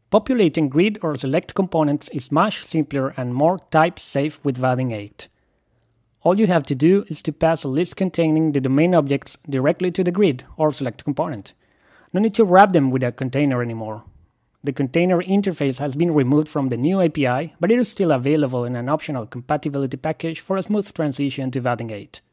Populating grid or select components is much simpler and more type-safe with Vaadin 8. All you have to do is to pass a list containing the domain objects directly to the grid or select component. No need to wrap them with a container anymore. The container interface has been removed from the new API, but it is still available in an optional compatibility package for a smooth transition to Vaadin 8.